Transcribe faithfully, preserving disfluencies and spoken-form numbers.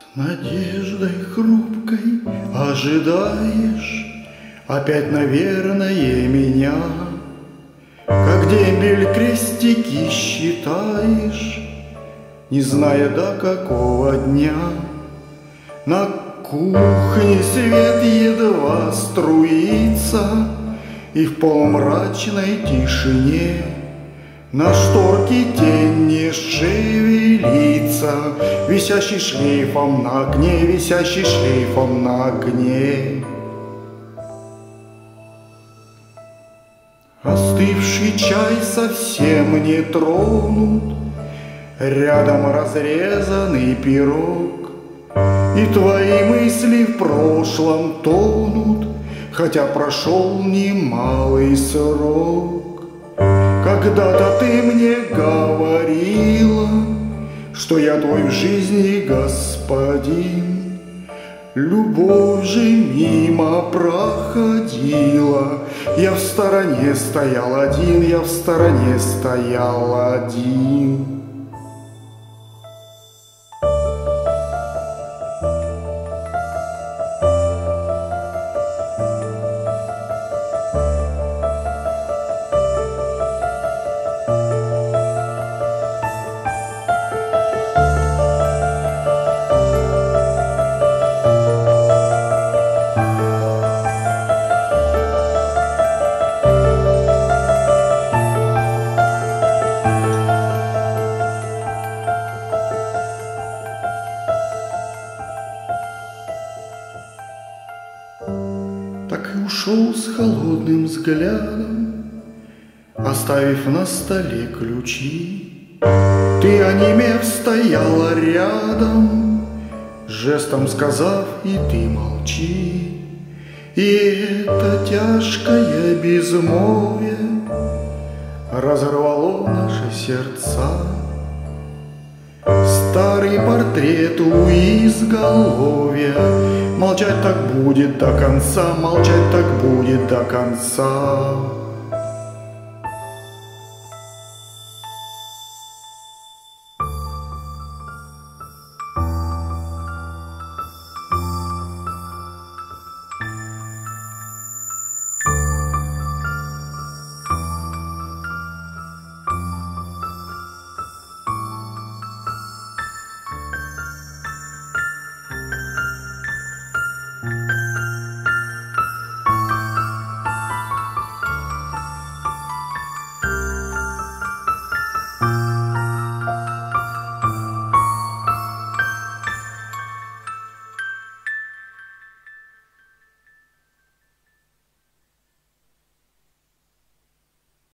Надеждой хрупкой ожидаешь опять, наверное, меня, как дембель крестики считаешь, не зная до какого дня. На кухне свет едва струится, и в полумрачной тишине на шторке тень не шевелится, висящий шлейфом на окне, висящий шлейфом на окне. Остывший чай совсем не тронут, рядом разрезанный пирог, и твои мысли в прошлом тонут, хотя прошел немалый срок. Когда-то ты мне говорила, что я твой в жизни господин. Любовь же мимо проходила, я в стороне стоял один, я в стороне стоял один. Так и ушел с холодным взглядом, оставив на столе ключи. Ты, онемев, стояла рядом, жестом сказав: и ты молчи. И это тяжкое безмолвие разорвало наши сердца. Старый портрет у изголовья, молчать так будет до конца, молчать так будет до конца.